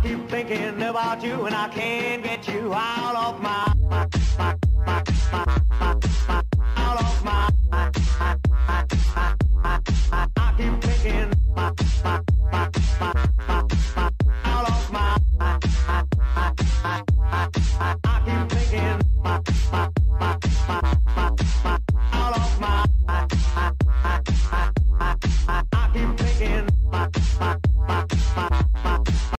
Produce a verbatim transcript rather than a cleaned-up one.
keep thinking about you, and I can't get you out of my, my, my, my, my, my